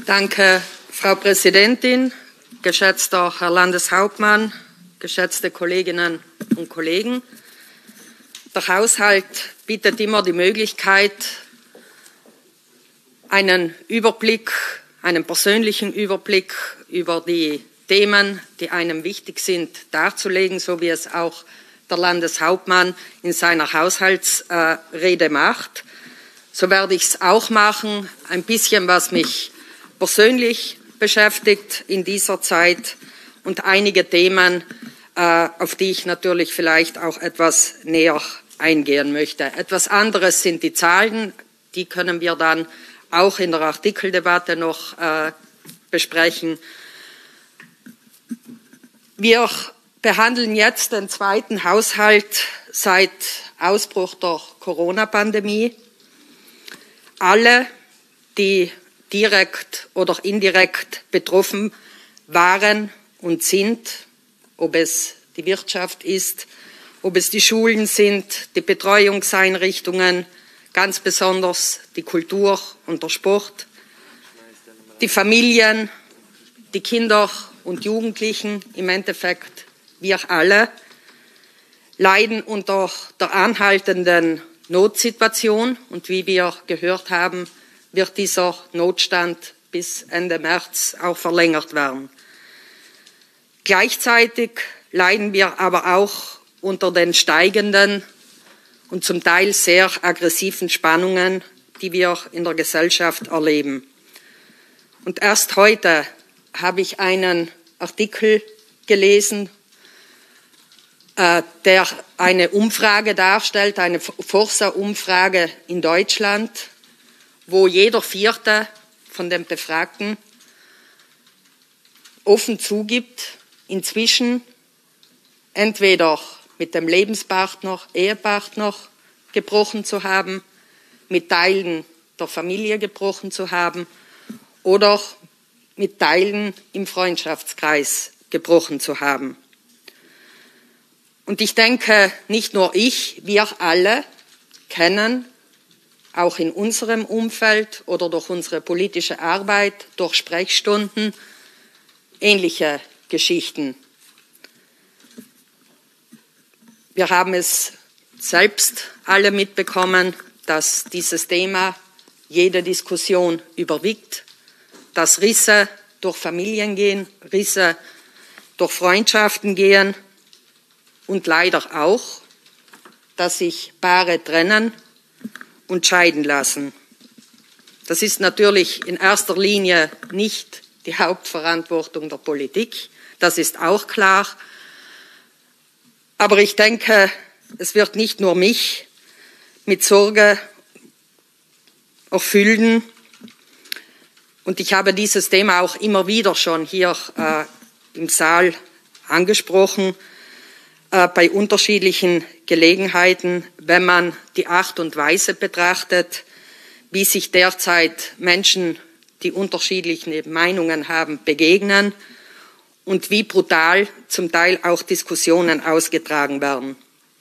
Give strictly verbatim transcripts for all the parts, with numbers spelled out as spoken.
Danke, Frau Präsidentin, geschätzter Herr Landeshauptmann, geschätzte Kolleginnen und Kollegen. Der Haushalt bietet immer die Möglichkeit, einen Überblick, einen persönlichen Überblick über die Themen, die einem wichtig sind, darzulegen, so wie es auch der Landeshauptmann in seiner Haushaltsrede macht. So werde ich es auch machen, ein bisschen, was mich persönlich beschäftigt in dieser Zeit und einige Themen, auf die ich natürlich vielleicht auch etwas näher eingehen möchte. Etwas anderes sind die Zahlen, die können wir dann auch in der Artikeldebatte noch besprechen. Wir behandeln jetzt den zweiten Haushalt seit Ausbruch der Corona-Pandemie. Alle, die direkt oder indirekt betroffen waren und sind, ob es die Wirtschaft ist, ob es die Schulen sind, die Betreuungseinrichtungen, ganz besonders die Kultur und der Sport, die Familien, die Kinder und Jugendlichen, im Endeffekt wir alle, leiden unter der anhaltenden Notsituation. Und wie wir gehört haben, wird dieser Notstand bis Ende März auch verlängert werden. Gleichzeitig leiden wir aber auch unter den steigenden und zum Teil sehr aggressiven Spannungen, die wir in der Gesellschaft erleben. Und erst heute habe ich einen Artikel gelesen, äh, der eine Umfrage darstellt, eine Forsa-Umfrage in Deutschland, wo jeder Vierte von den Befragten offen zugibt, inzwischen entweder mit dem Lebenspartner, Ehepartner gebrochen zu haben, mit Teilen der Familie gebrochen zu haben oder mit Teilen im Freundschaftskreis gebrochen zu haben. Und ich denke, nicht nur ich, wir alle kennen auch in unserem Umfeld oder durch unsere politische Arbeit, durch Sprechstunden, ähnliche Geschichten. Wir haben es selbst alle mitbekommen, dass dieses Thema jede Diskussion überwiegt, dass Risse durch Familien gehen, Risse durch Freundschaften gehen und leider auch, dass sich Paare trennen und scheiden lassen. Das ist natürlich in erster Linie nicht die Hauptverantwortung der Politik, das ist auch klar. Aber ich denke, es wird nicht nur mich mit Sorge erfüllen. Und ich habe dieses Thema auch immer wieder schon hier äh, im Saal angesprochen, äh, bei unterschiedlichen Gelegenheiten, wenn man die Art und Weise betrachtet, wie sich derzeit Menschen, die unterschiedliche Meinungen haben, begegnen und wie brutal zum Teil auch Diskussionen ausgetragen werden.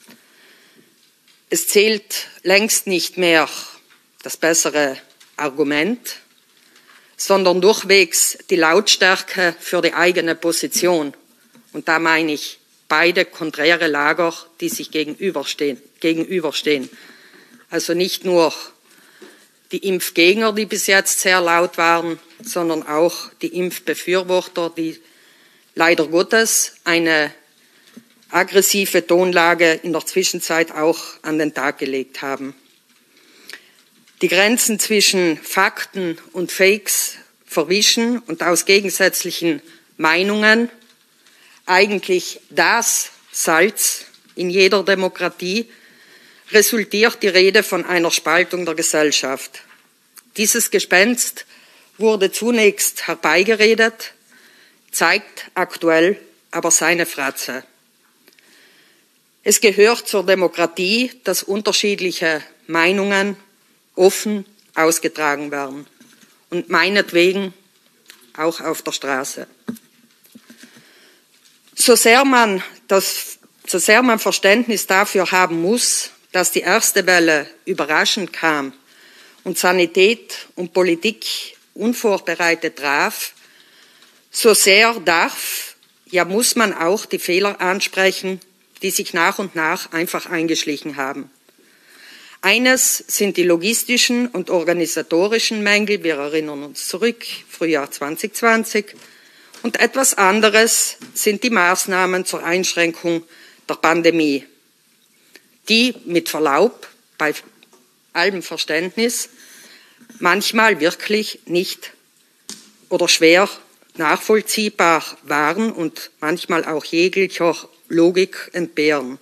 Es zählt längst nicht mehr das bessere Argument, sondern durchwegs die Lautstärke für die eigene Position. Und da meine ich beide konträre Lager, die sich gegenüberstehen. gegenüberstehen. Also nicht nur die Impfgegner, die bis jetzt sehr laut waren, sondern auch die Impfbefürworter, die leider Gottes eine aggressive Tonlage in der Zwischenzeit auch an den Tag gelegt haben. Die Grenzen zwischen Fakten und Fakes verwischen und aus gegensätzlichen Meinungen, eigentlich das Salz in jeder Demokratie, resultiert die Rede von einer Spaltung der Gesellschaft. Dieses Gespenst wurde zunächst herbeigeredet, zeigt aktuell aber seine Fratze. Es gehört zur Demokratie, dass unterschiedliche Meinungen offen ausgetragen werden und meinetwegen auch auf der Straße. So sehr man, das, so sehr man Verständnis dafür haben muss, dass die erste Welle überraschend kam und Sanität und Politik unvorbereitet traf, so sehr darf, ja muss man auch die Fehler ansprechen, die sich nach und nach einfach eingeschlichen haben. Eines sind die logistischen und organisatorischen Mängel, wir erinnern uns zurück, Frühjahr zwanzig zwanzig, und etwas anderes sind die Maßnahmen zur Einschränkung der Pandemie, die mit Verlaub, bei allem Verständnis, manchmal wirklich nicht oder schwer nachvollziehbar waren und manchmal auch jeglicher Logik entbehren.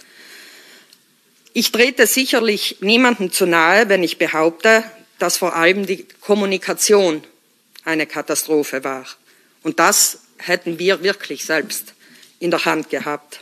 Ich trete sicherlich niemandem zu nahe, wenn ich behaupte, dass vor allem die Kommunikation eine Katastrophe war. Und das hätten wir wirklich selbst in der Hand gehabt.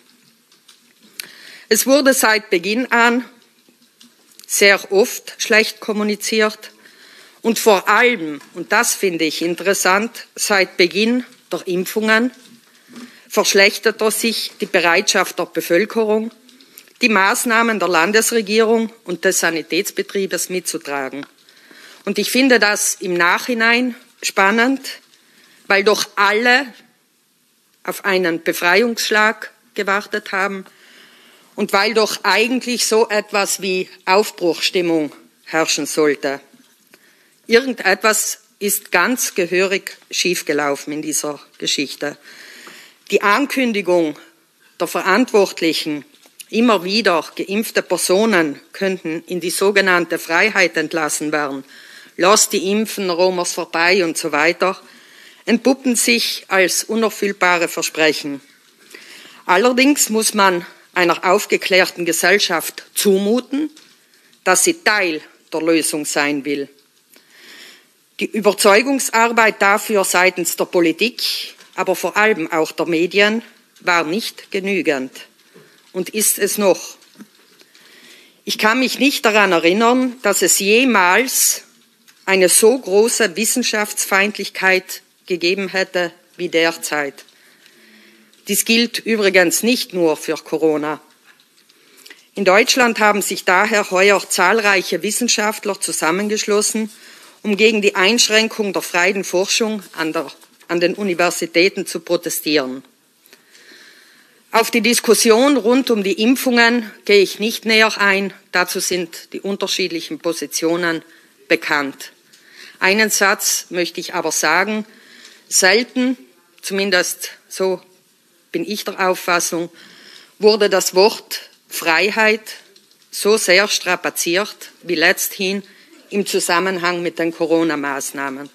Es wurde seit Beginn an sehr oft schlecht kommuniziert und vor allem, und das finde ich interessant, seit Beginn der Impfungen verschlechterte sich die Bereitschaft der Bevölkerung, die Maßnahmen der Landesregierung und des Sanitätsbetriebes mitzutragen. Und ich finde das im Nachhinein spannend, weil doch alle auf einen Befreiungsschlag gewartet haben und weil doch eigentlich so etwas wie Aufbruchsstimmung herrschen sollte. Irgendetwas ist ganz gehörig schiefgelaufen in dieser Geschichte. Die Ankündigung der Verantwortlichen, immer wieder geimpfte Personen könnten in die sogenannte Freiheit entlassen werden, lasst die Impfen, Romers vorbei und so weiter, entpuppen sich als unerfüllbare Versprechen. Allerdings muss man einer aufgeklärten Gesellschaft zumuten, dass sie Teil der Lösung sein will. Die Überzeugungsarbeit dafür seitens der Politik, aber vor allem auch der Medien, war nicht genügend und ist es noch. Ich kann mich nicht daran erinnern, dass es jemals eine so große Wissenschaftsfeindlichkeit gegeben hätte wie derzeit. Dies gilt übrigens nicht nur für Corona. In Deutschland haben sich daher heuer zahlreiche Wissenschaftler zusammengeschlossen, um gegen die Einschränkung der freien Forschung an, der, an den Universitäten zu protestieren. Auf die Diskussion rund um die Impfungen gehe ich nicht näher ein, dazu sind die unterschiedlichen Positionen bekannt. Einen Satz möchte ich aber sagen, selten, zumindest so bin ich der Auffassung, wurde das Wort Freiheit so sehr strapaziert wie letzthin im Zusammenhang mit den Corona-Maßnahmen.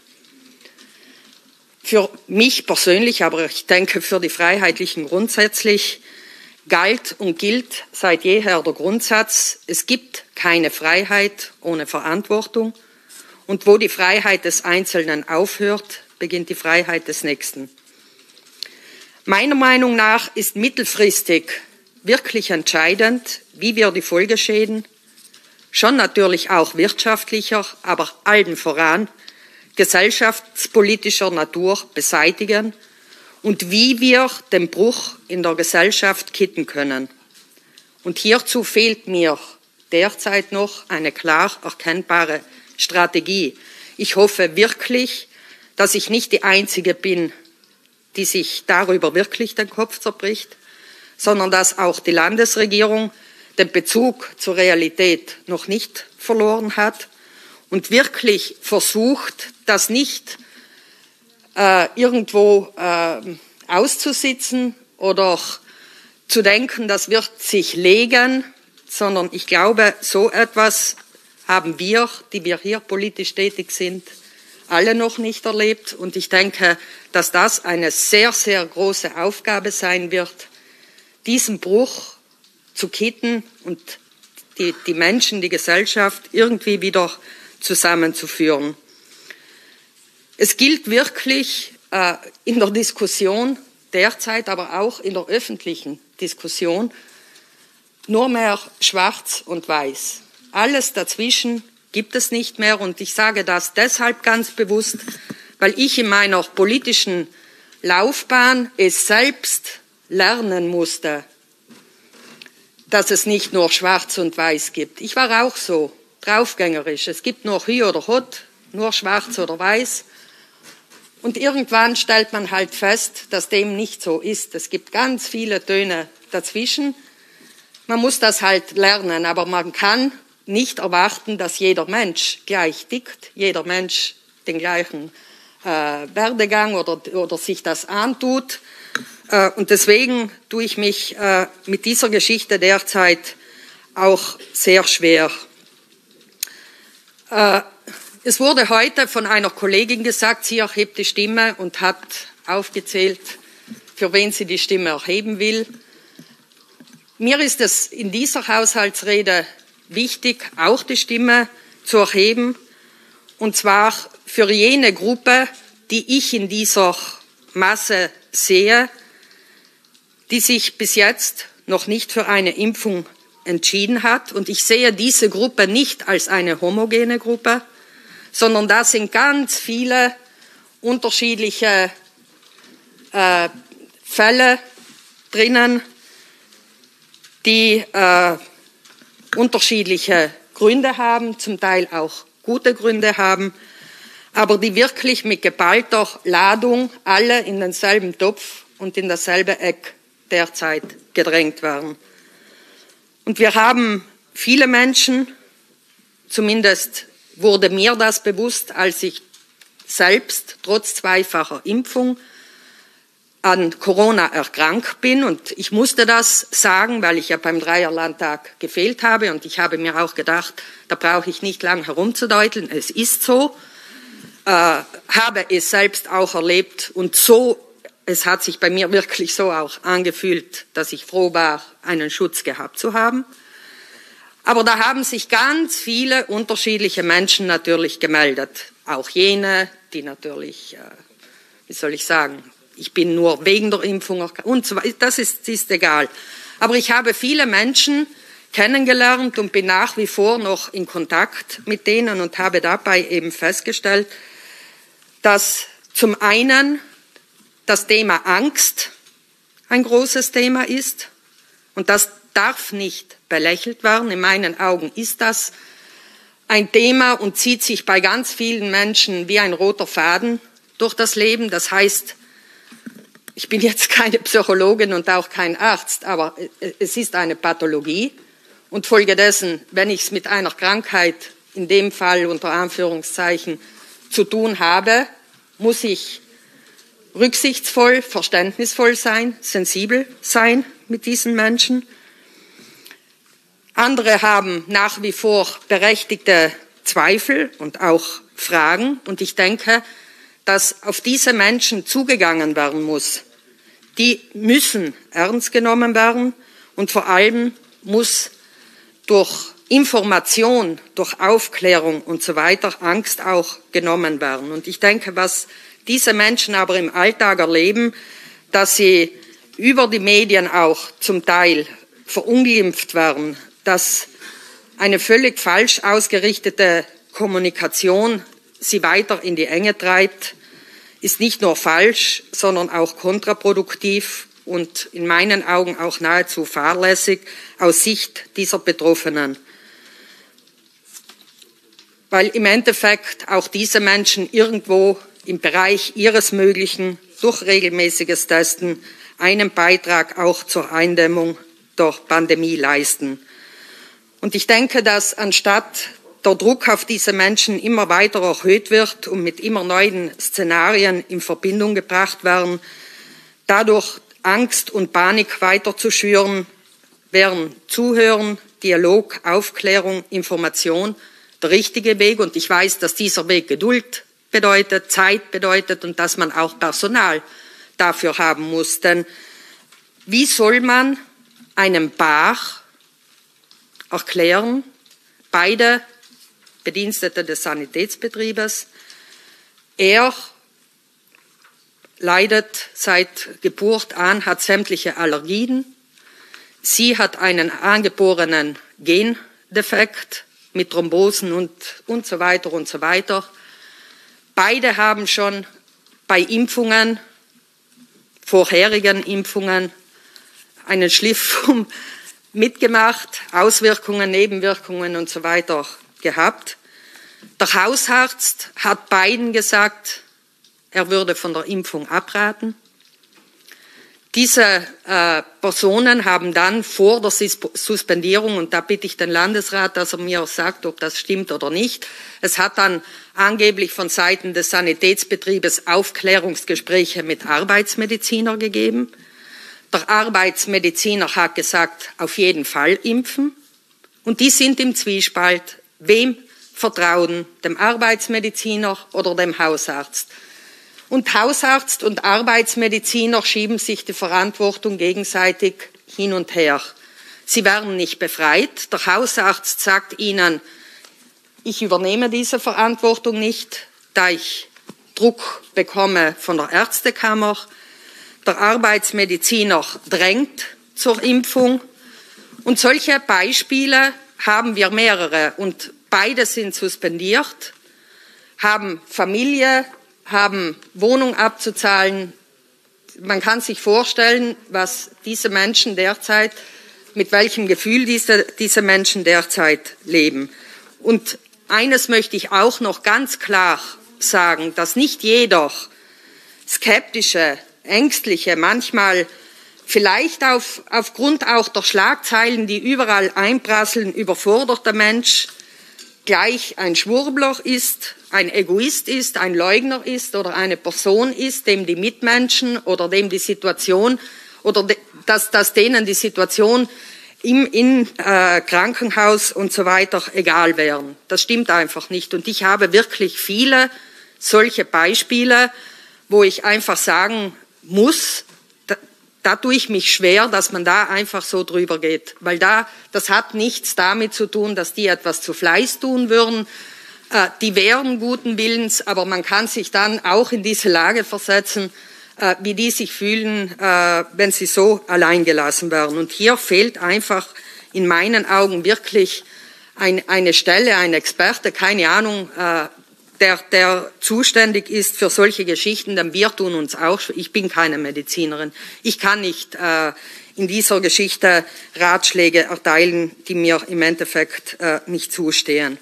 Für mich persönlich, aber ich denke für die Freiheitlichen grundsätzlich, galt und gilt seit jeher der Grundsatz, es gibt keine Freiheit ohne Verantwortung und wo die Freiheit des Einzelnen aufhört, beginnt die Freiheit des Nächsten. Meiner Meinung nach ist mittelfristig wirklich entscheidend, wie wir die Folgeschäden, schon natürlich auch wirtschaftlicher, aber allen voran gesellschaftspolitischer Natur beseitigen und wie wir den Bruch in der Gesellschaft kitten können. Und hierzu fehlt mir derzeit noch eine klar erkennbare Strategie. Ich hoffe wirklich, dass ich nicht die Einzige bin, die sich darüber wirklich den Kopf zerbricht, sondern dass auch die Landesregierung den Bezug zur Realität noch nicht verloren hat und wirklich versucht, das nicht äh, irgendwo äh, auszusitzen oder zu denken, das wird sich legen, sondern ich glaube, so etwas haben wir, die wir hier politisch tätig sind, alle noch nicht erlebt. Und ich denke, dass das eine sehr, sehr große Aufgabe sein wird, diesen Bruch zu kitten und die, die Menschen, die Gesellschaft irgendwie wieder zusammenzuführen. Es gilt wirklich äh, in der Diskussion derzeit, aber auch in der öffentlichen Diskussion, nur mehr schwarz und weiß. Alles dazwischen gibt es nicht mehr und ich sage das deshalb ganz bewusst, weil ich in meiner politischen Laufbahn es selbst lernen musste, dass es nicht nur schwarz und weiß gibt. Ich war auch so draufgängerisch. Es gibt nur Hü oder Hot, nur schwarz oder weiß. Und irgendwann stellt man halt fest, dass dem nicht so ist. Es gibt ganz viele Töne dazwischen. Man muss das halt lernen, aber man kann nicht erwarten, dass jeder Mensch gleich tickt, jeder Mensch den gleichen äh, Werdegang oder, oder sich das antut. Äh, und deswegen tue ich mich äh, mit dieser Geschichte derzeit auch sehr schwer. Äh, es wurde heute von einer Kollegin gesagt, sie erhebt die Stimme und hat aufgezählt, für wen sie die Stimme erheben will. Mir ist es in dieser Haushaltsrede wichtig, auch die Stimme zu erheben, und zwar für jene Gruppe, die ich in dieser Masse sehe, die sich bis jetzt noch nicht für eine Impfung entschieden hat. Und ich sehe diese Gruppe nicht als eine homogene Gruppe, sondern da sind ganz viele unterschiedliche äh, Fälle drinnen, die äh, unterschiedliche Gründe haben, zum Teil auch gute Gründe haben, aber die wirklich mit geballter Ladung alle in denselben Topf und in dasselbe Eck derzeit gedrängt werden. Und wir haben viele Menschen, zumindest wurde mir das bewusst, als ich selbst trotz zweifacher Impfung an Corona erkrankt bin, und ich musste das sagen, weil ich ja beim Dreierlandtag gefehlt habe, und ich habe mir auch gedacht, da brauche ich nicht lang herumzudeuteln, es ist so, äh, habe es selbst auch erlebt, und so, es hat sich bei mir wirklich so auch angefühlt, dass ich froh war, einen Schutz gehabt zu haben. Aber da haben sich ganz viele unterschiedliche Menschen natürlich gemeldet, auch jene, die natürlich, äh, wie soll ich sagen, ich bin nur wegen der Impfung und so weiter, das ist, ist egal. Aber ich habe viele Menschen kennengelernt und bin nach wie vor noch in Kontakt mit denen und habe dabei eben festgestellt, dass zum einen das Thema Angst ein großes Thema ist, und das darf nicht belächelt werden. In meinen Augen ist das ein Thema und zieht sich bei ganz vielen Menschen wie ein roter Faden durch das Leben. Das heißt, ich bin jetzt keine Psychologin und auch kein Arzt, aber es ist eine Pathologie, und folgedessen, wenn ich es mit einer Krankheit, in dem Fall unter Anführungszeichen, zu tun habe, muss ich rücksichtsvoll, verständnisvoll sein, sensibel sein mit diesen Menschen. Andere haben nach wie vor berechtigte Zweifel und auch Fragen, und ich denke, dass auf diese Menschen zugegangen werden muss. Die müssen ernst genommen werden, und vor allem muss durch Information, durch Aufklärung und so weiter Angst auch genommen werden. Und ich denke, was diese Menschen aber im Alltag erleben, dass sie über die Medien auch zum Teil verunglimpft werden, dass eine völlig falsch ausgerichtete Kommunikation sie weiter in die Enge treibt, ist nicht nur falsch, sondern auch kontraproduktiv und in meinen Augen auch nahezu fahrlässig aus Sicht dieser Betroffenen. Weil im Endeffekt auch diese Menschen irgendwo im Bereich ihres Möglichen durch regelmäßiges Testen einen Beitrag auch zur Eindämmung der Pandemie leisten. Und ich denke, dass anstatt der Druck auf diese Menschen immer weiter erhöht wird und mit immer neuen Szenarien in Verbindung gebracht werden, dadurch Angst und Panik weiter zu schüren, wären Zuhören, Dialog, Aufklärung, Information der richtige Weg. Und ich weiß, dass dieser Weg Geduld bedeutet, Zeit bedeutet und dass man auch Personal dafür haben muss. Denn wie soll man einem Paar erklären, beide Bedienstete des Sanitätsbetriebes, er leidet seit Geburt an, hat sämtliche Allergien, sie hat einen angeborenen Gendefekt mit Thrombosen und, und so weiter und so weiter. Beide haben schon bei Impfungen, vorherigen Impfungen, einen Schliff mitgemacht, Auswirkungen, Nebenwirkungen und so weiter gehabt. Der Hausarzt hat beiden gesagt, er würde von der Impfung abraten. Diese äh, Personen haben dann vor der Suspendierung, und da bitte ich den Landesrat, dass er mir sagt, ob das stimmt oder nicht, es hat dann angeblich von Seiten des Sanitätsbetriebes Aufklärungsgespräche mit Arbeitsmedizinern gegeben. Der Arbeitsmediziner hat gesagt, auf jeden Fall impfen. Und die sind im Zwiespalt, wem vertrauen, dem Arbeitsmediziner oder dem Hausarzt. Und Hausarzt und Arbeitsmediziner schieben sich die Verantwortung gegenseitig hin und her. Sie werden nicht befreit. Der Hausarzt sagt ihnen, ich übernehme diese Verantwortung nicht, da ich Druck bekomme von der Ärztekammer. Der Arbeitsmediziner drängt zur Impfung. Und solche Beispiele haben wir mehrere. Und beide sind suspendiert, haben Familie, haben Wohnung abzuzahlen. Man kann sich vorstellen, was diese Menschen derzeit, mit welchem Gefühl diese, diese Menschen derzeit leben. Und eines möchte ich auch noch ganz klar sagen, dass nicht jeder skeptische, ängstliche, manchmal vielleicht auf, aufgrund auch der Schlagzeilen, die überall einprasseln, überforderter Mensch gleich ein Schwurbler ist, ein Egoist ist, ein Leugner ist oder eine Person ist, dem die Mitmenschen oder dem die Situation oder de, dass, dass denen die Situation im in, äh, Krankenhaus und so weiter egal wären. Das stimmt einfach nicht. Und ich habe wirklich viele solche Beispiele, wo ich einfach sagen muss, da, da tue ich mich schwer, dass man da einfach so drüber geht. Weil da, das hat nichts damit zu tun, dass die etwas zu Fleiß tun würden. Äh, die wären guten Willens, aber man kann sich dann auch in diese Lage versetzen, äh, wie die sich fühlen, äh, wenn sie so allein gelassen werden. Und hier fehlt einfach in meinen Augen wirklich ein, eine Stelle, ein Experte, keine Ahnung, äh, Der, der zuständig ist für solche Geschichten, denn wir tun uns auch, ich bin keine Medizinerin, ich kann nicht äh, in dieser Geschichte Ratschläge erteilen, die mir im Endeffekt äh, nicht zustehen.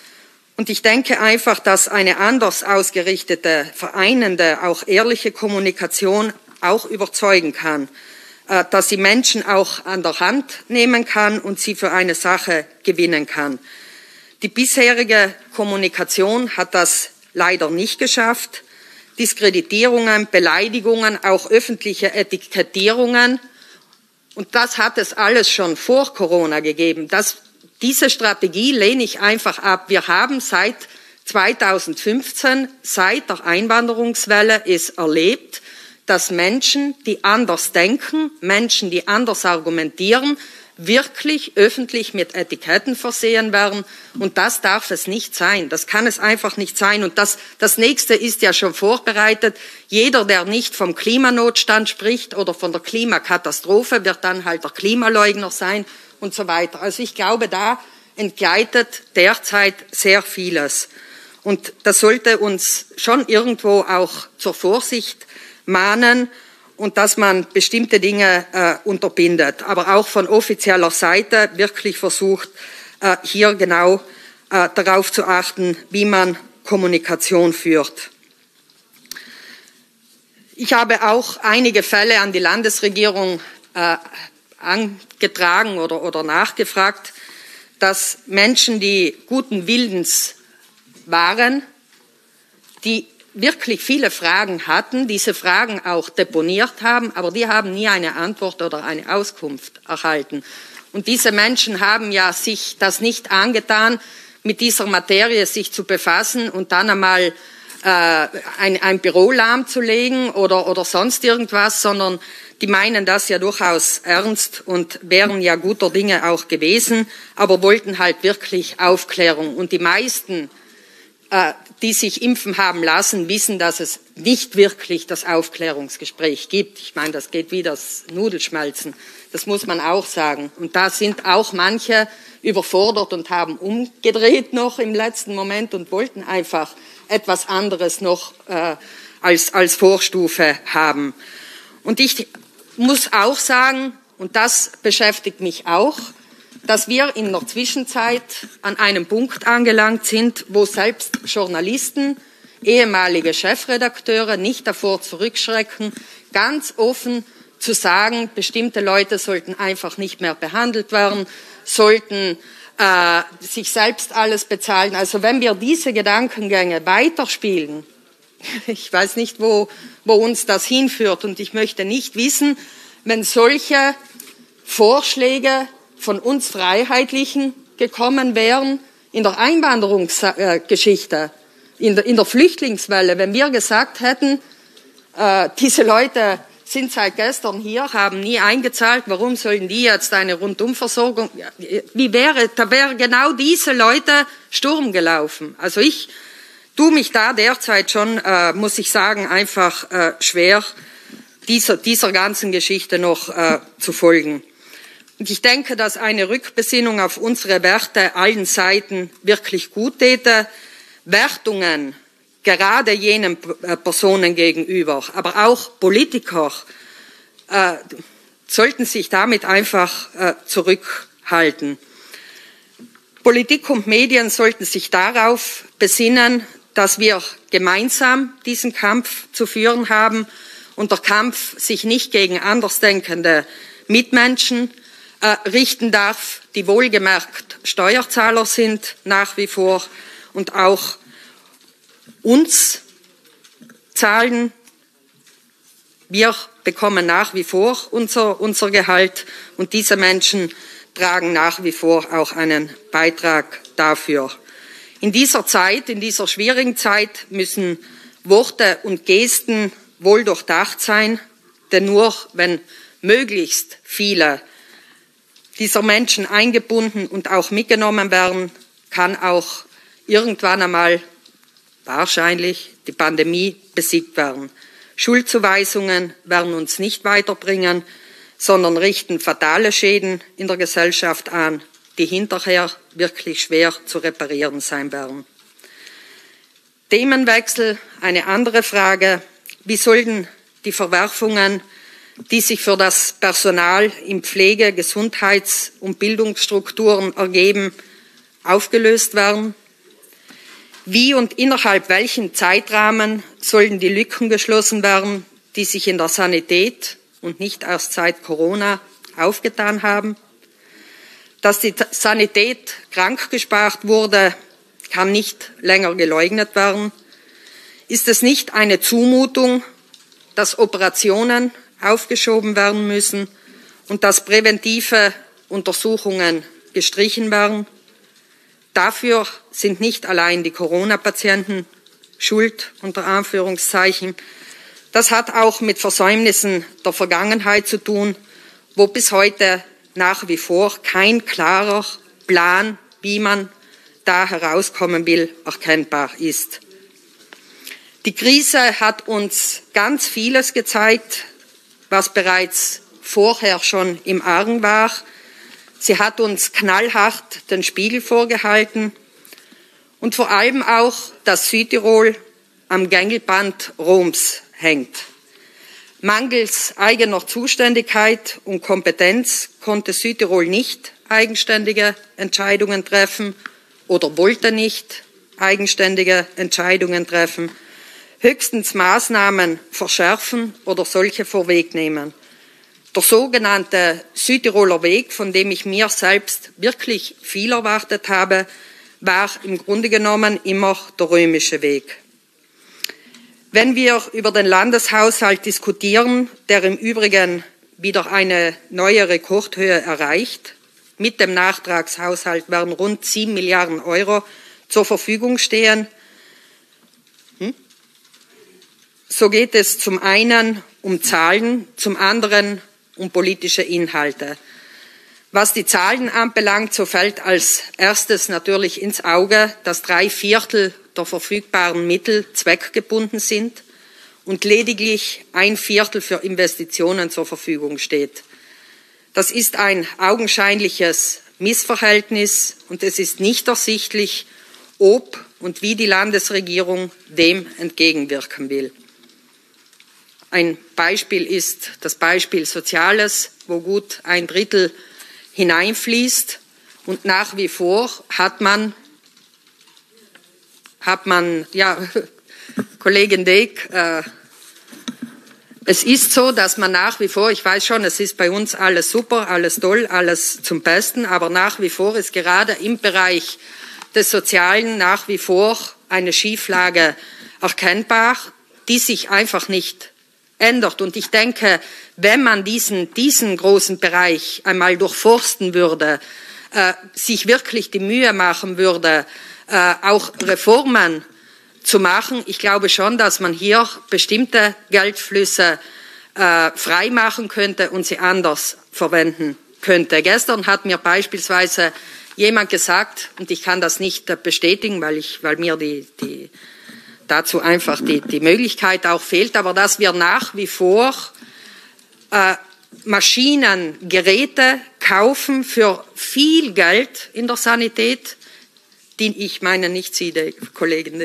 Und ich denke einfach, dass eine anders ausgerichtete, vereinende, auch ehrliche Kommunikation auch überzeugen kann, äh, dass sie Menschen auch an der Hand nehmen kann und sie für eine Sache gewinnen kann. Die bisherige Kommunikation hat das leider nicht geschafft. Diskreditierungen, Beleidigungen, auch öffentliche Etikettierungen. Und das hat es alles schon vor Corona gegeben. Das, diese Strategie lehne ich einfach ab. Wir haben seit zweitausendfünfzehn, seit der Einwanderungswelle, es erlebt, dass Menschen, die anders denken, Menschen, die anders argumentieren, wirklich öffentlich mit Etiketten versehen werden. Und das darf es nicht sein. Das kann es einfach nicht sein. Und das, das Nächste ist ja schon vorbereitet. Jeder, der nicht vom Klimanotstand spricht oder von der Klimakatastrophe, wird dann halt der Klimaleugner sein und so weiter. Also ich glaube, da entgleitet derzeit sehr vieles. Und das sollte uns schon irgendwo auch zur Vorsicht mahnen, und dass man bestimmte Dinge äh, unterbindet, aber auch von offizieller Seite wirklich versucht, äh, hier genau äh, darauf zu achten, wie man Kommunikation führt. Ich habe auch einige Fälle an die Landesregierung äh, angetragen oder, oder nachgefragt, dass Menschen, die guten Willens waren, die wirklich viele Fragen hatten, diese Fragen auch deponiert haben, aber die haben nie eine Antwort oder eine Auskunft erhalten. Und diese Menschen haben ja sich das nicht angetan, mit dieser Materie sich zu befassen und dann einmal äh, ein, ein Büro lahmzulegen oder, oder sonst irgendwas, sondern die meinen das ja durchaus ernst und wären ja guter Dinge auch gewesen, aber wollten halt wirklich Aufklärung. Und die meisten, äh, die sich impfen haben lassen, wissen, dass es nicht wirklich das Aufklärungsgespräch gibt. Ich meine, das geht wie das Nudelschmelzen. Das muss man auch sagen. Und da sind auch manche überfordert und haben umgedreht noch im letzten Moment und wollten einfach etwas anderes noch äh, als, als Vorstufe haben. Und ich muss auch sagen, und das beschäftigt mich auch, dass wir in der Zwischenzeit an einem Punkt angelangt sind, wo selbst Journalisten, ehemalige Chefredakteure nicht davor zurückschrecken, ganz offen zu sagen, bestimmte Leute sollten einfach nicht mehr behandelt werden, sollten äh, sich selbst alles bezahlen. Also wenn wir diese Gedankengänge weiterspielen, ich weiß nicht, wo, wo uns das hinführt, und ich möchte nicht wissen, wenn solche Vorschläge von uns Freiheitlichen gekommen wären in der Einwanderungsgeschichte, in der, in der Flüchtlingswelle, wenn wir gesagt hätten, äh, diese Leute sind seit gestern hier, haben nie eingezahlt, warum sollen die jetzt eine Rundumversorgung? Wie wäre, da wären genau diese Leute Sturm gelaufen. Also ich tue mich da derzeit schon, äh, muss ich sagen, einfach äh, schwer, dieser, dieser ganzen Geschichte noch äh, zu folgen. Und ich denke, dass eine Rückbesinnung auf unsere Werte allen Seiten wirklich gut täte. Wertungen, gerade jenen Personen gegenüber, aber auch Politiker, äh, sollten sich damit einfach äh, zurückhalten. Politik und Medien sollten sich darauf besinnen, dass wir gemeinsam diesen Kampf zu führen haben und der Kampf sich nicht gegen andersdenkende Mitmenschen äh, richten darf, die wohlgemerkt Steuerzahler sind nach wie vor und auch uns zahlen. Wir bekommen nach wie vor unser, unser Gehalt, und diese Menschen tragen nach wie vor auch einen Beitrag dafür. In dieser Zeit, in dieser schwierigen Zeit müssen Worte und Gesten wohl durchdacht sein, denn nur wenn möglichst viele dieser Menschen eingebunden und auch mitgenommen werden, kann auch irgendwann einmal wahrscheinlich die Pandemie besiegt werden. Schuldzuweisungen werden uns nicht weiterbringen, sondern richten fatale Schäden in der Gesellschaft an, die hinterher wirklich schwer zu reparieren sein werden. Themenwechsel, eine andere Frage. Wie sollten die Verwerfungen, die sich für das Personal in Pflege-, Gesundheits- und Bildungsstrukturen ergeben, aufgelöst werden? Wie und innerhalb welchen Zeitrahmen sollen die Lücken geschlossen werden, die sich in der Sanität und nicht erst seit Corona aufgetan haben? Dass die Sanität krank gespart wurde, kann nicht länger geleugnet werden. Ist es nicht eine Zumutung, dass Operationen aufgeschoben werden müssen und dass präventive Untersuchungen gestrichen werden? Dafür sind nicht allein die Corona-Patienten schuld, unter Anführungszeichen. Das hat auch mit Versäumnissen der Vergangenheit zu tun, wo bis heute nach wie vor kein klarer Plan, wie man da herauskommen will, erkennbar ist. Die Krise hat uns ganz vieles gezeigt, was bereits vorher schon im Argen war. Sie hat uns knallhart den Spiegel vorgehalten und vor allem auch, dass Südtirol am Gängelband Roms hängt. Mangels eigener Zuständigkeit und Kompetenz konnte Südtirol nicht eigenständige Entscheidungen treffen oder wollte nicht eigenständige Entscheidungen treffen, höchstens Maßnahmen verschärfen oder solche vorwegnehmen. Der sogenannte Südtiroler Weg, von dem ich mir selbst wirklich viel erwartet habe, war im Grunde genommen immer der römische Weg. Wenn wir über den Landeshaushalt diskutieren, der im Übrigen wieder eine neue Rekordhöhe erreicht, mit dem Nachtragshaushalt werden rund sieben Milliarden Euro zur Verfügung stehen, hm? so geht es zum einen um Zahlen, zum anderen um politische Inhalte. Was die Zahlen anbelangt, so fällt als erstes natürlich ins Auge, dass drei Viertel der verfügbaren Mittel zweckgebunden sind und lediglich ein Viertel für Investitionen zur Verfügung steht. Das ist ein augenscheinliches Missverhältnis und es ist nicht ersichtlich, ob und wie die Landesregierung dem entgegenwirken will. Ein Beispiel ist das Beispiel Soziales, wo gut ein Drittel hineinfließt Und nach wie vor hat man, hat man, ja, Kollegin Deek, äh, es ist so, dass man nach wie vor, ich weiß schon, es ist bei uns alles super, alles toll, alles zum Besten, aber nach wie vor ist gerade im Bereich des Sozialen nach wie vor eine Schieflage erkennbar, die sich einfach nicht ändert. Und ich denke, wenn man diesen, diesen großen Bereich einmal durchforsten würde, äh, sich wirklich die Mühe machen würde, äh, auch Reformen zu machen, ich glaube schon, dass man hier bestimmte Geldflüsse äh, frei machen könnte und sie anders verwenden könnte. Gestern hat mir beispielsweise jemand gesagt, und ich kann das nicht bestätigen, weil, ich, weil mir die, die, dazu einfach die, die Möglichkeit auch fehlt, aber dass wir nach wie vor äh, Maschinen, Geräte kaufen für viel Geld in der Sanität, die, ich meine nicht Sie, Kollegen,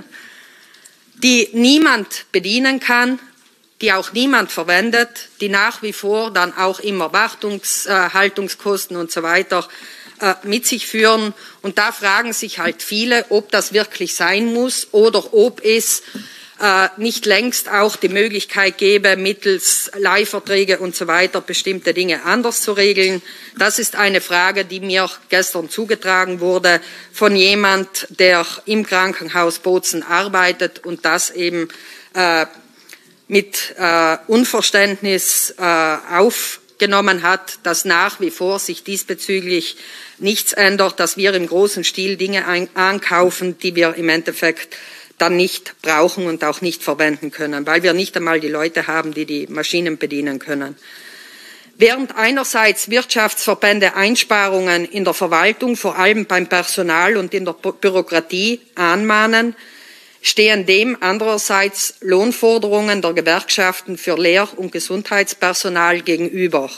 die niemand bedienen kann, die auch niemand verwendet, die nach wie vor dann auch immer Wartungshaltungskosten und so weiter äh, mit sich führen. Und da fragen sich halt viele, ob das wirklich sein muss oder ob es äh, nicht längst auch die Möglichkeit gäbe, mittels Leihverträge und so weiter bestimmte Dinge anders zu regeln. Das ist eine Frage, die mir gestern zugetragen wurde von jemand, der im Krankenhaus Bozen arbeitet und das eben äh, mit äh, Unverständnis äh, aufgenommen hat, dass nach wie vor sich diesbezüglich nichts ändert, dass wir im großen Stil Dinge ein ankaufen, die wir im Endeffekt dann nicht brauchen und auch nicht verwenden können, weil wir nicht einmal die Leute haben, die die Maschinen bedienen können. Während einerseits Wirtschaftsverbände Einsparungen in der Verwaltung, vor allem beim Personal und in der Bürokratie anmahnen, stehen dem andererseits Lohnforderungen der Gewerkschaften für Lehr- und Gesundheitspersonal gegenüber.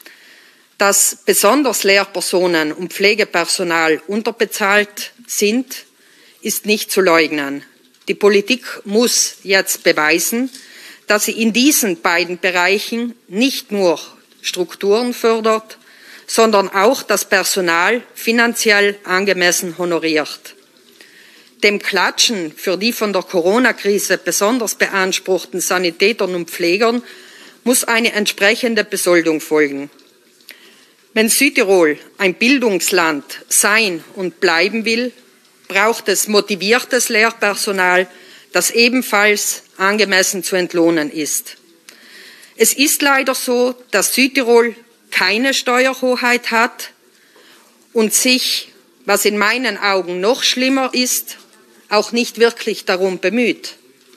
Dass besonders Lehrpersonen und Pflegepersonal unterbezahlt sind, ist nicht zu leugnen. Die Politik muss jetzt beweisen, dass sie in diesen beiden Bereichen nicht nur Strukturen fördert, sondern auch das Personal finanziell angemessen honoriert. Dem Klatschen für die von der Corona-Krise besonders beanspruchten Sanitätern und Pflegern muss eine entsprechende Besoldung folgen. Wenn Südtirol ein Bildungsland sein und bleiben will, braucht es motiviertes Lehrpersonal, das ebenfalls angemessen zu entlohnen ist. Es ist leider so, dass Südtirol keine Steuerhoheit hat und sich, was in meinen Augen noch schlimmer ist, auch nicht wirklich darum bemüht.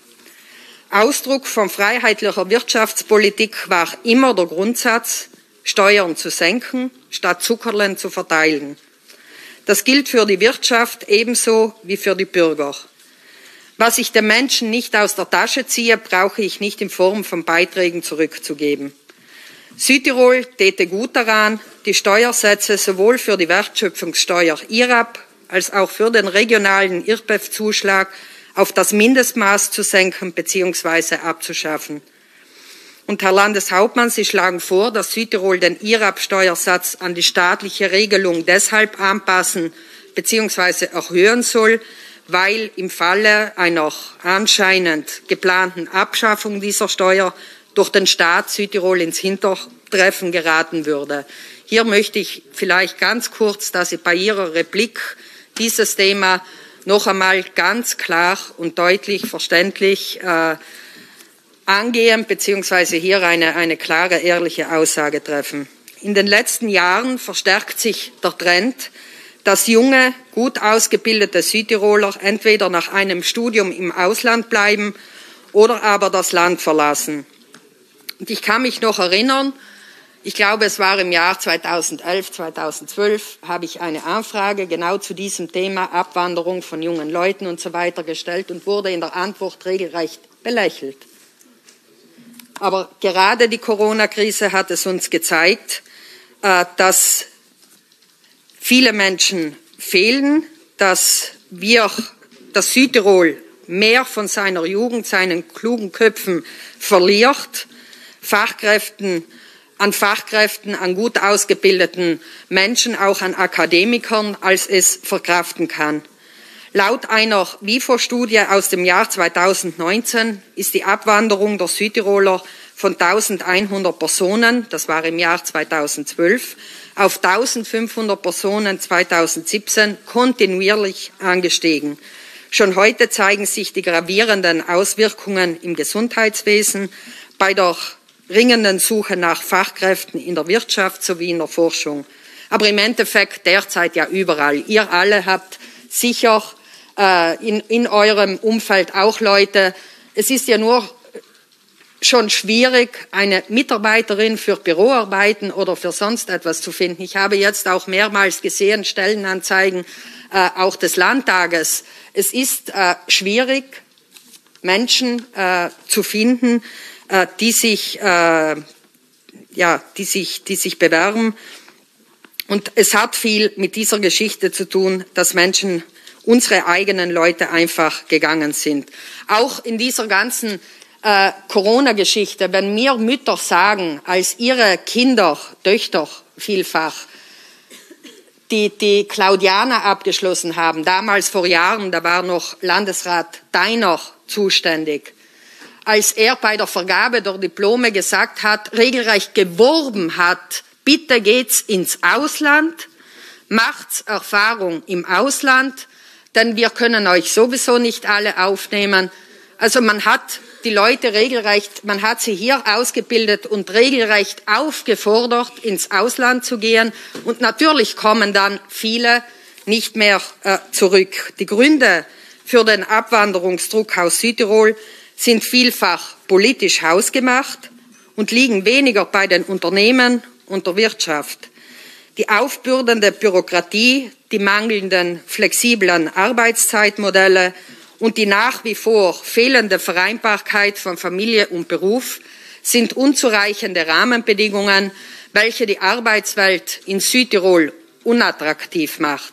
Ausdruck von freiheitlicher Wirtschaftspolitik war immer der Grundsatz, Steuern zu senken, statt Zuckerlen zu verteilen. Das gilt für die Wirtschaft ebenso wie für die Bürger. Was ich den Menschen nicht aus der Tasche ziehe, brauche ich nicht in Form von Beiträgen zurückzugeben. Südtirol täte gut daran, die Steuersätze sowohl für die Wertschöpfungssteuer I R A P als auch für den regionalen I R P E F-Zuschlag auf das Mindestmaß zu senken bzw. abzuschaffen. Und Herr Landeshauptmann, Sie schlagen vor, dass Südtirol den I R A P-Steuersatz an die staatliche Regelung deshalb anpassen bzw. erhöhen soll, weil im Falle einer anscheinend geplanten Abschaffung dieser Steuer durch den Staat Südtirol ins Hintertreffen geraten würde. Hier möchte ich vielleicht ganz kurz, dass Sie bei Ihrer Replik dieses Thema noch einmal ganz klar und deutlich verständlich äh, angehen bzw. hier eine, eine klare, ehrliche Aussage treffen. In den letzten Jahren verstärkt sich der Trend, dass junge, gut ausgebildete Südtiroler entweder nach einem Studium im Ausland bleiben oder aber das Land verlassen. Und ich kann mich noch erinnern, ich glaube, es war im Jahr zweitausendelf, zweitausendzwölf, habe ich eine Anfrage genau zu diesem Thema Abwanderung von jungen Leuten und so weiter gestellt und wurde in der Antwort regelrecht belächelt. Aber gerade die Corona-Krise hat es uns gezeigt, dass viele Menschen fehlen, dass wir, dass Südtirol mehr von seiner Jugend, seinen klugen Köpfen verliert, Fachkräften an Fachkräften, an gut ausgebildeten Menschen, auch an Akademikern, als es verkraften kann. Laut einer W I F O-Studie aus dem Jahr zweitausendneunzehn ist die Abwanderung der Südtiroler von eintausendeinhundert Personen, das war im Jahr zweitausendzwölf, auf eintausendfünfhundert Personen zweitausendsiebzehn kontinuierlich angestiegen. Schon heute zeigen sich die gravierenden Auswirkungen im Gesundheitswesen, bei der dringenden Suche nach Fachkräften in der Wirtschaft sowie in der Forschung. Aber im Endeffekt derzeit ja überall. Ihr alle habt sicher äh, in, in eurem Umfeld auch Leute. Es ist ja nur schon schwierig, eine Mitarbeiterin für Büroarbeiten oder für sonst etwas zu finden. Ich habe jetzt auch mehrmals gesehen, Stellenanzeigen äh, auch des Landtages. Es ist äh, schwierig, Menschen äh, zu finden, äh, die sich, äh, ja, die sich, die sich bewerben. Und es hat viel mit dieser Geschichte zu tun, dass Menschen, unsere eigenen Leute, einfach gegangen sind. Auch in dieser ganzen äh, Corona-Geschichte, wenn mir Mütter sagen, als ihre Kinder, Töchter vielfach, die die Claudianer abgeschlossen haben, damals vor Jahren, da war noch Landesrat Deiner zuständig, als er bei der Vergabe der Diplome gesagt hat, regelrecht geworben hat, bitte geht's ins Ausland, macht's Erfahrung im Ausland, denn wir können euch sowieso nicht alle aufnehmen. Also man hat die Leute regelrecht, man hat sie hier ausgebildet und regelrecht aufgefordert, ins Ausland zu gehen. Und natürlich kommen dann viele nicht mehr äh, zurück. Die Gründe für den Abwanderungsdruck aus Südtirol sind vielfach politisch hausgemacht und liegen weniger bei den Unternehmen und der Wirtschaft. Die aufbürdende Bürokratie, die mangelnden flexiblen Arbeitszeitmodelle und die nach wie vor fehlende Vereinbarkeit von Familie und Beruf sind unzureichende Rahmenbedingungen, welche die Arbeitswelt in Südtirol unattraktiv macht.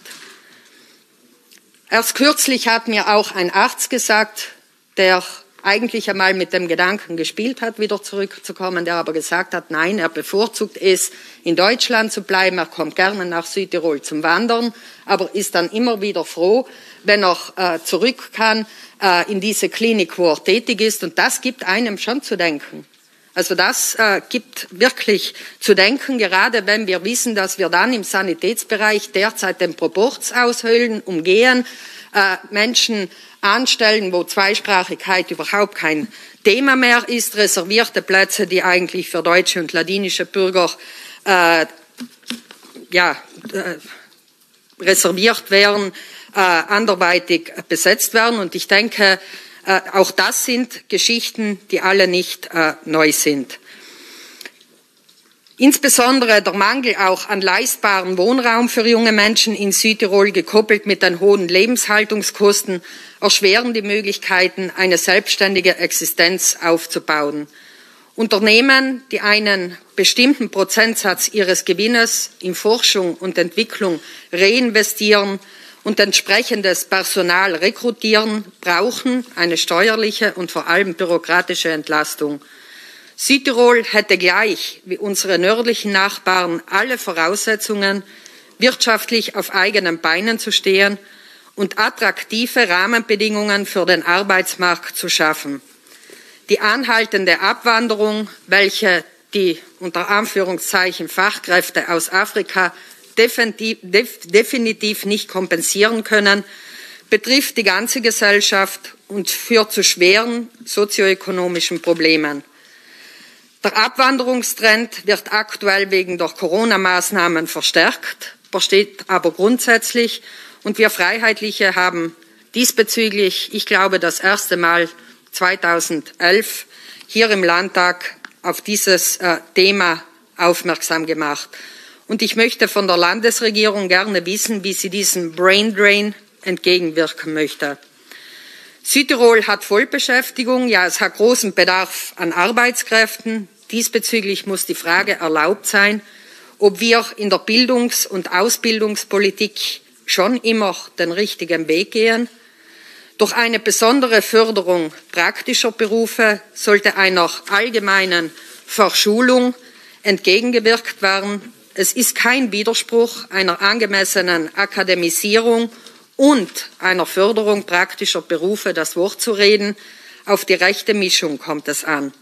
Erst kürzlich hat mir auch ein Arzt gesagt, der eigentlich einmal mit dem Gedanken gespielt hat, wieder zurückzukommen, der aber gesagt hat, nein, er bevorzugt es, in Deutschland zu bleiben, er kommt gerne nach Südtirol zum Wandern, aber ist dann immer wieder froh, wenn er äh, zurück kann äh, in diese Klinik, wo er tätig ist, und das gibt einem schon zu denken. Also das äh, gibt wirklich zu denken, gerade wenn wir wissen, dass wir dann im Sanitätsbereich derzeit den Proportsaushöhlen umgehen, äh, Menschen anstellen, wo Zweisprachigkeit überhaupt kein Thema mehr ist, reservierte Plätze, die eigentlich für deutsche und ladinische Bürger äh, ja, äh, reserviert wären, äh, anderweitig besetzt werden. Und ich denke, äh, auch das sind Geschichten, die alle nicht äh, neu sind. Insbesondere der Mangel auch an leistbarem Wohnraum für junge Menschen in Südtirol, gekoppelt mit den hohen Lebenshaltungskosten, erschweren die Möglichkeiten, eine selbstständige Existenz aufzubauen. Unternehmen, die einen bestimmten Prozentsatz ihres Gewinnes in Forschung und Entwicklung reinvestieren und entsprechendes Personal rekrutieren, brauchen eine steuerliche und vor allem bürokratische Entlastung. Südtirol hätte gleich wie unsere nördlichen Nachbarn alle Voraussetzungen, wirtschaftlich auf eigenen Beinen zu stehen und attraktive Rahmenbedingungen für den Arbeitsmarkt zu schaffen. Die anhaltende Abwanderung, welche die unter Anführungszeichen Fachkräfte aus Afrika definitiv, definitiv nicht kompensieren können, betrifft die ganze Gesellschaft und führt zu schweren sozioökonomischen Problemen. Der Abwanderungstrend wird aktuell wegen der Corona-Maßnahmen verstärkt, besteht aber grundsätzlich, und wir Freiheitliche haben diesbezüglich, ich glaube, das erste Mal zweitausendelf hier im Landtag auf dieses äh, Thema aufmerksam gemacht. Und ich möchte von der Landesregierung gerne wissen, wie sie diesem Brain Drain entgegenwirken möchte. Südtirol hat Vollbeschäftigung, ja, es hat großen Bedarf an Arbeitskräften. Diesbezüglich muss die Frage erlaubt sein, ob wir in der Bildungs- und Ausbildungspolitik schon immer den richtigen Weg gehen. Durch eine besondere Förderung praktischer Berufe sollte einer allgemeinen Verschulung entgegengewirkt werden. Es ist kein Widerspruch einer angemessenen Akademisierung und einer Förderung praktischer Berufe das Wort zu reden. Auf die rechte Mischung kommt es an.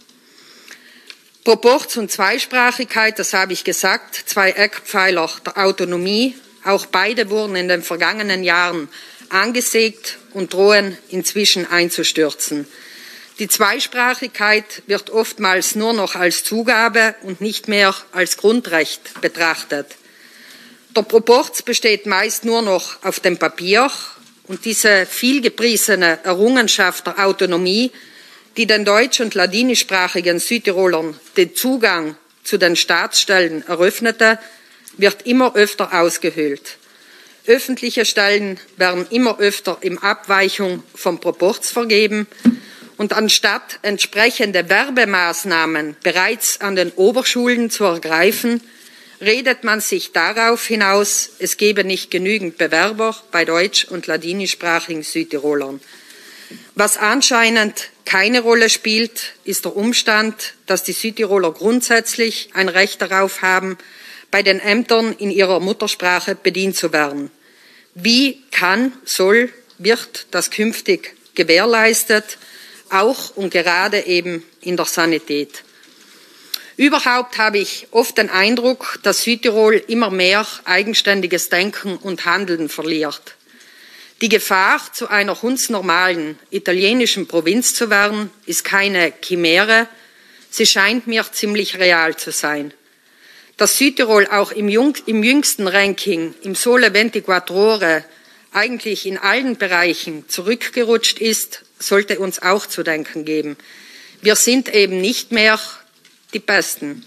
Proporz und Zweisprachigkeit, das habe ich gesagt, zwei Eckpfeiler der Autonomie. Auch beide wurden in den vergangenen Jahren angesägt und drohen inzwischen einzustürzen. Die Zweisprachigkeit wird oftmals nur noch als Zugabe und nicht mehr als Grundrecht betrachtet. Der Proporz besteht meist nur noch auf dem Papier und diese vielgepriesene Errungenschaft der Autonomie, die den deutsch- und ladinischsprachigen Südtirolern den Zugang zu den Staatsstellen eröffnete, wird immer öfter ausgehöhlt. Öffentliche Stellen werden immer öfter in Abweichung vom Proporz vergeben und anstatt entsprechende Werbemaßnahmen bereits an den Oberschulen zu ergreifen, redet man sich darauf hinaus, es gebe nicht genügend Bewerber bei deutsch- und ladinischsprachigen Südtirolern. Was anscheinend keine Rolle spielt, ist der Umstand, dass die Südtiroler grundsätzlich ein Recht darauf haben, bei den Ämtern in ihrer Muttersprache bedient zu werden. Wie kann, soll, wird das künftig gewährleistet, auch und gerade eben in der Sanität? Überhaupt habe ich oft den Eindruck, dass Südtirol immer mehr eigenständiges Denken und Handeln verliert. Die Gefahr, zu einer hundsnormalen italienischen Provinz zu werden, ist keine Chimäre, sie scheint mir ziemlich real zu sein. Dass Südtirol auch im, Jung, im jüngsten Ranking, im Sole ventiquattro Ore, eigentlich in allen Bereichen zurückgerutscht ist, sollte uns auch zu denken geben. Wir sind eben nicht mehr die Besten.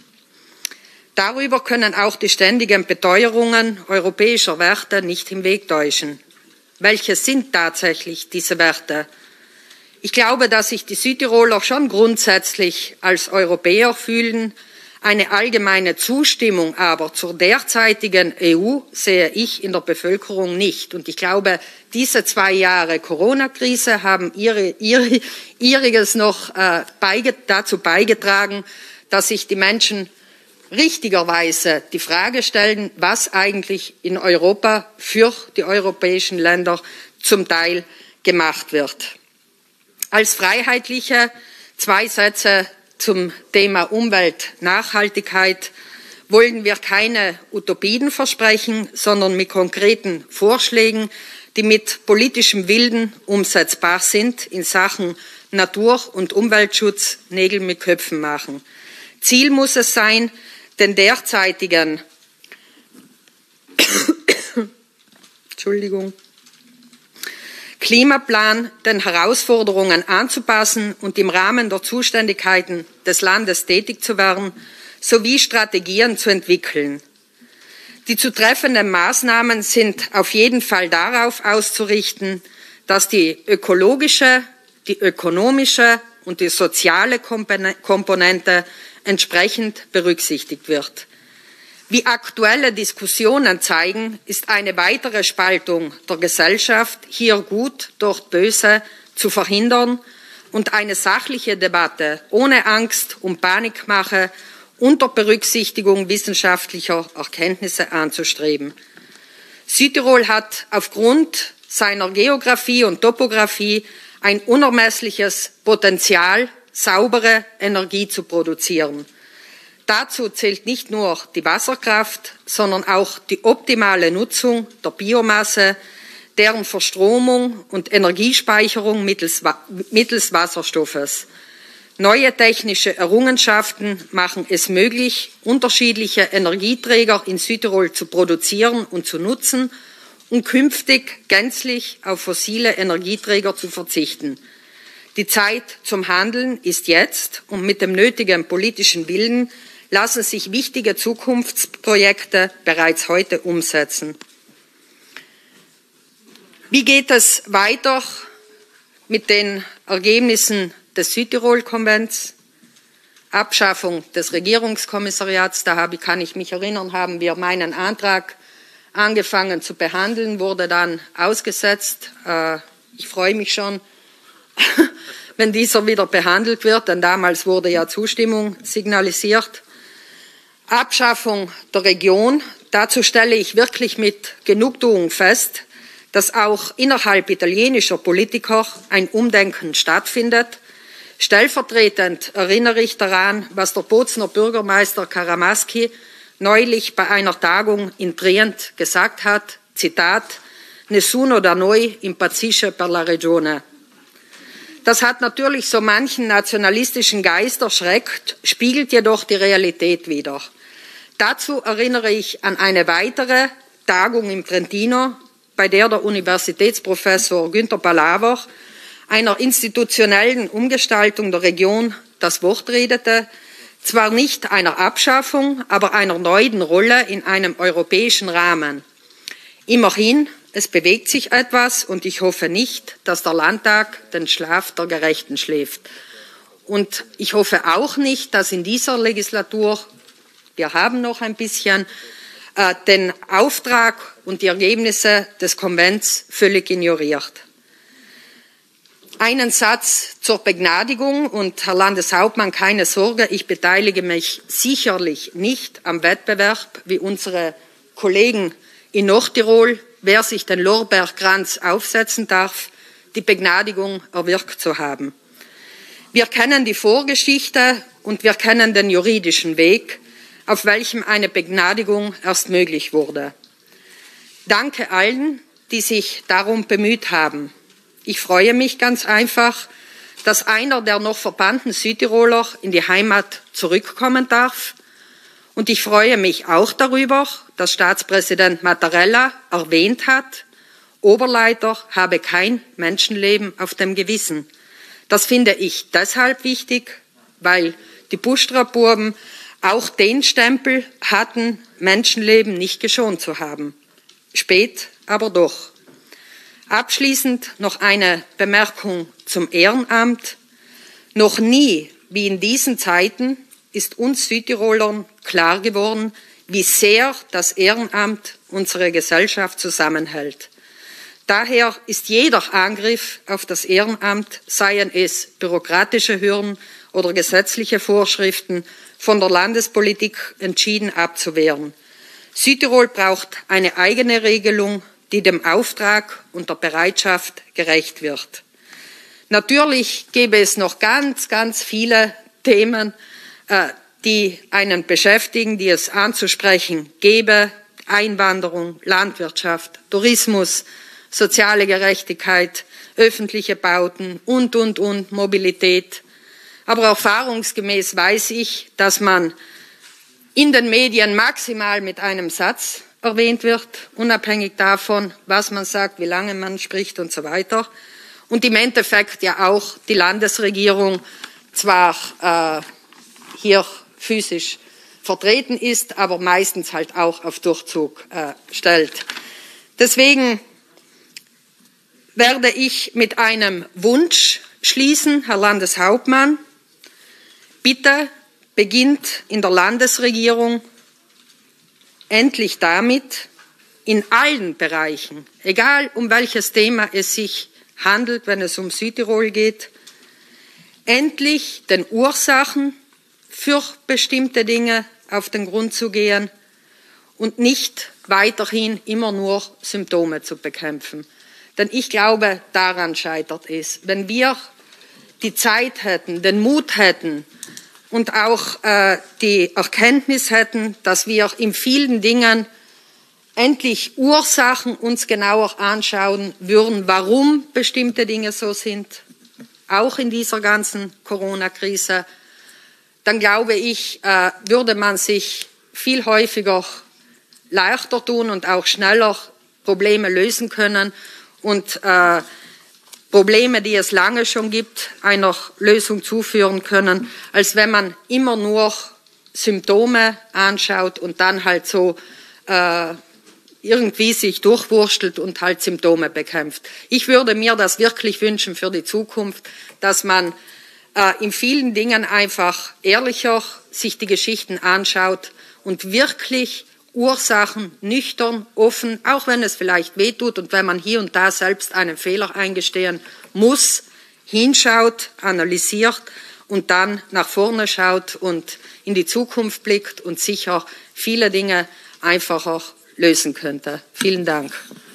Darüber können auch die ständigen Beteuerungen europäischer Werte nicht im Weg täuschen. Welche sind tatsächlich diese Werte? Ich glaube, dass sich die Südtiroler schon grundsätzlich als Europäer fühlen. Eine allgemeine Zustimmung aber zur derzeitigen E U sehe ich in der Bevölkerung nicht. Und ich glaube, diese zwei Jahre Corona-Krise haben ihre, ihre, ihriges noch äh, beige, dazu beigetragen, dass sich die Menschen richtigerweise die Frage stellen, was eigentlich in Europa für die europäischen Länder zum Teil gemacht wird. Als Freiheitliche zwei Sätze zum Thema Umwelt, Nachhaltigkeit wollen wir keine Utopien versprechen, sondern mit konkreten Vorschlägen, die mit politischem Willen umsetzbar sind, in Sachen Natur- und Umweltschutz Nägel mit Köpfen machen. Ziel muss es sein, den derzeitigen Entschuldigung, Klimaplan den Herausforderungen anzupassen und im Rahmen der Zuständigkeiten des Landes tätig zu werden, sowie Strategien zu entwickeln. Die zu treffenden Maßnahmen sind auf jeden Fall darauf auszurichten, dass die ökologische, die ökonomische und die soziale Komponente entsprechend berücksichtigt wird. Wie aktuelle Diskussionen zeigen, ist eine weitere Spaltung der Gesellschaft hier gut, dort böse zu verhindern und eine sachliche Debatte ohne Angst und Panikmache unter Berücksichtigung wissenschaftlicher Erkenntnisse anzustreben. Südtirol hat aufgrund seiner Geografie und Topographie ein unermessliches Potenzial, saubere Energie zu produzieren. Dazu zählt nicht nur die Wasserkraft, sondern auch die optimale Nutzung der Biomasse, deren Verstromung und Energiespeicherung mittels, mittels Wasserstoffes. Neue technische Errungenschaften machen es möglich, unterschiedliche Energieträger in Südtirol zu produzieren und zu nutzen und künftig gänzlich auf fossile Energieträger zu verzichten. Die Zeit zum Handeln ist jetzt und mit dem nötigen politischen Willen lassen sich wichtige Zukunftsprojekte bereits heute umsetzen. Wie geht es weiter mit den Ergebnissen des Südtirol-Konvents? Abschaffung des Regierungskommissariats, da habe, kann ich mich erinnern, haben wir meinen Antrag angefangen zu behandeln, wurde dann ausgesetzt. Ich freue mich schon, wenn dieser wieder behandelt wird, denn damals wurde ja Zustimmung signalisiert. Abschaffung der Region. Dazu stelle ich wirklich mit Genugtuung fest, dass auch innerhalb italienischer Politiker ein Umdenken stattfindet. Stellvertretend erinnere ich daran, was der Bozner Bürgermeister Karamaschi neulich bei einer Tagung in Trient gesagt hat, Zitat, Nessuno da noi impazzisce per la regione. Das hat natürlich so manchen nationalistischen Geist erschreckt, spiegelt jedoch die Realität wider. Dazu erinnere ich an eine weitere Tagung im Trentino, bei der der Universitätsprofessor Günter Palaver einer institutionellen Umgestaltung der Region das Wort redete, zwar nicht einer Abschaffung, aber einer neuen Rolle in einem europäischen Rahmen. Immerhin, es bewegt sich etwas und ich hoffe nicht, dass der Landtag den Schlaf der Gerechten schläft. Und ich hoffe auch nicht, dass in dieser Legislatur, wir haben noch ein bisschen, äh, den Auftrag und die Ergebnisse des Konvents völlig ignoriert. Einen Satz zur Begnadigung und Herr Landeshauptmann, keine Sorge, ich beteilige mich sicherlich nicht am Wettbewerb wie unsere Kollegen in Nordtirol, wer sich den Lorbeerkranz aufsetzen darf, die Begnadigung erwirkt zu haben. Wir kennen die Vorgeschichte und wir kennen den juridischen Weg, auf welchem eine Begnadigung erst möglich wurde. Danke allen, die sich darum bemüht haben. Ich freue mich ganz einfach, dass einer der noch verbannten Südtiroler in die Heimat zurückkommen darf. Und ich freue mich auch darüber, dass Staatspräsident Mattarella erwähnt hat, Oberleiter habe kein Menschenleben auf dem Gewissen. Das finde ich deshalb wichtig, weil die Buschtra-Buben auch den Stempel hatten, Menschenleben nicht geschont zu haben. Spät, aber doch. Abschließend noch eine Bemerkung zum Ehrenamt. Noch nie, wie in diesen Zeiten, ist uns Südtirolern klar geworden, wie sehr das Ehrenamt unsere Gesellschaft zusammenhält. Daher ist jeder Angriff auf das Ehrenamt, seien es bürokratische Hürden oder gesetzliche Vorschriften, von der Landespolitik entschieden abzuwehren. Südtirol braucht eine eigene Regelung, die dem Auftrag und der Bereitschaft gerecht wird. Natürlich gäbe es noch ganz, ganz viele Themen, äh, die einen beschäftigen, die es anzusprechen gäbe. Einwanderung, Landwirtschaft, Tourismus, soziale Gerechtigkeit, öffentliche Bauten und, und, und, Mobilität. Aber erfahrungsgemäß weiß ich, dass man in den Medien maximal mit einem Satz erwähnt wird, unabhängig davon, was man sagt, wie lange man spricht und so weiter. Und im Endeffekt ja auch die Landesregierung zwar äh, hier physisch vertreten ist, aber meistens halt auch auf Durchzug äh, stellt. Deswegen werde ich mit einem Wunsch schließen, Herr Landeshauptmann. Bitte beginnt in der Landesregierung endlich damit, in allen Bereichen, egal um welches Thema es sich handelt, wenn es um Südtirol geht, endlich den Ursachen für bestimmte Dinge auf den Grund zu gehen und nicht weiterhin immer nur Symptome zu bekämpfen. Denn ich glaube, daran scheitert es. Wenn wir die Zeit hätten, den Mut hätten und auch äh, die Erkenntnis hätten, dass wir in vielen Dingen endlich Ursachen uns genauer anschauen würden, warum bestimmte Dinge so sind, auch in dieser ganzen Corona-Krise, dann glaube ich, äh, würde man sich viel häufiger leichter tun und auch schneller Probleme lösen können und äh, Probleme, die es lange schon gibt, einer Lösung zuführen können, als wenn man immer nur Symptome anschaut und dann halt so äh, irgendwie sich durchwurstelt und halt Symptome bekämpft. Ich würde mir das wirklich wünschen für die Zukunft, dass man äh, in vielen Dingen einfach ehrlicher sich die Geschichten anschaut und wirklich Ursachen nüchtern, offen, auch wenn es vielleicht wehtut und wenn man hier und da selbst einen Fehler eingestehen muss, hinschaut, analysiert und dann nach vorne schaut und in die Zukunft blickt und sicher viele Dinge einfacher lösen könnte. Vielen Dank.